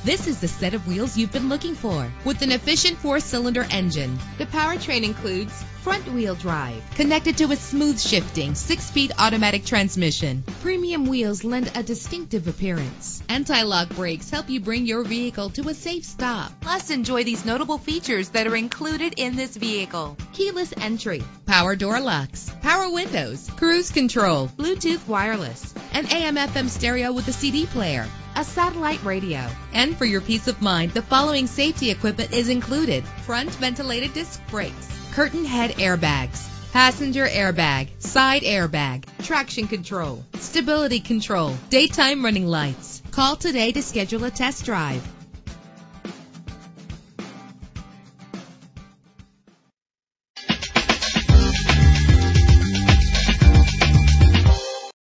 This is the set of wheels you've been looking for, with an efficient 4-cylinder engine. The powertrain includes front-wheel drive, connected to a smooth shifting 6-speed automatic transmission. Premium wheels lend a distinctive appearance. Anti-lock brakes help you bring your vehicle to a safe stop. Plus, enjoy these notable features that are included in this vehicle: keyless entry, power door locks, power windows, cruise control, Bluetooth wireless, an AM/FM stereo with a CD player, a satellite radio. And for your peace of mind, the following safety equipment is included: front ventilated disc brakes, curtain head airbags, passenger airbag, side airbag, traction control, stability control, daytime running lights. Call today to schedule a test drive.